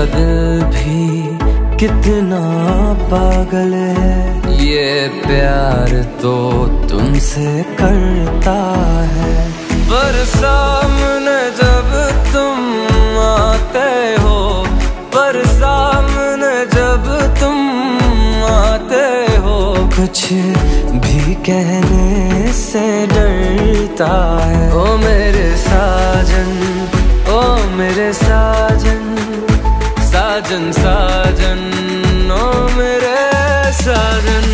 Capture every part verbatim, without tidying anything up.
मेरा दिल भी कितना पागल है, ये प्यार तो तुमसे करता है। पर सामने जब तुम आते हो, पर सामने जब तुम आते हो, कुछ भी कहने से डरता है। ओ मेरे साजन, ओ मेरे साजन, साजन साजन, ओ मेरे साजन।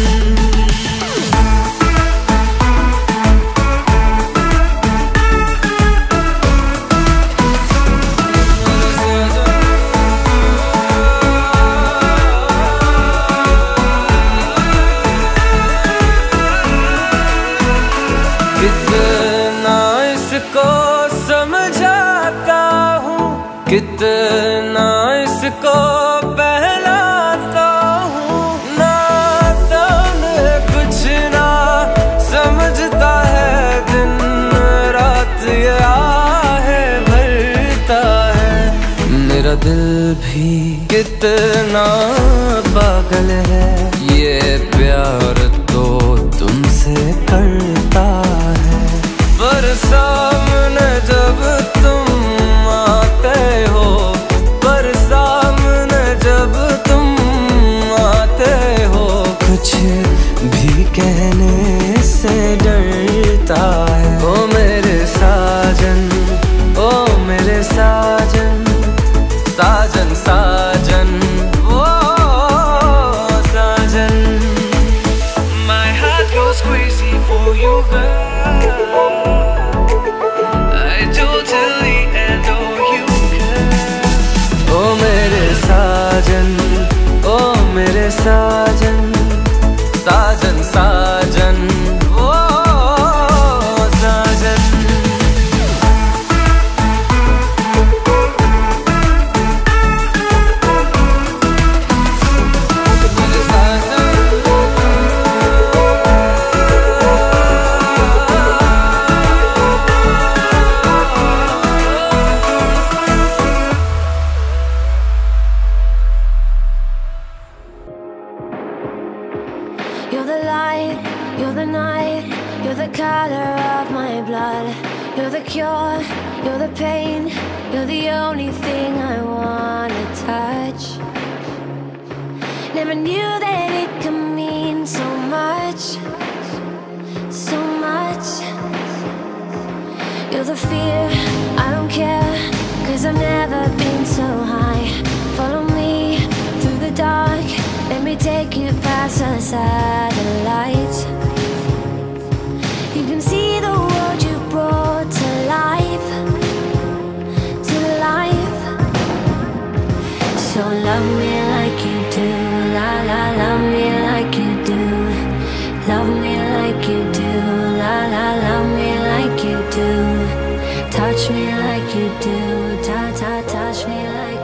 कितना इसको समझाता हूँ, कितना इसको बहलाता हूँ, नाता में कुछ ना समझता है, दिन रात ये आहें भरता है। मेरा दिल भी कितना पागल है, ये प्यार तो तुमसे करता है। पर सामने जब तुम आते हो, पर सामने जब तुम आते हो, कुछ भी कहने से डरता है। ओ मेरे साजन, ओ मेरे साजन, साजन साजन, ओ साजन। My heart goes crazy for you, girl. I totally adore you, girl. ओ मेरे साजन, ओ मेरे साजन, साजन साजन, ओ साजन। You're the light, you're the night, you're the color of my blood. You're the cure, you're the pain, you're the only thing I wanna touch. Never knew that it could mean so much, so much. You're the fear, I don't care, 'cause I've never been so high. Follow me through the dark, let me take you past the satellites. You can see the world you brought to life, to life. So love me like you do, la la, love me like you do. Love me like you do, la la, love me like you do. Touch me like you do, ta ta, touch me like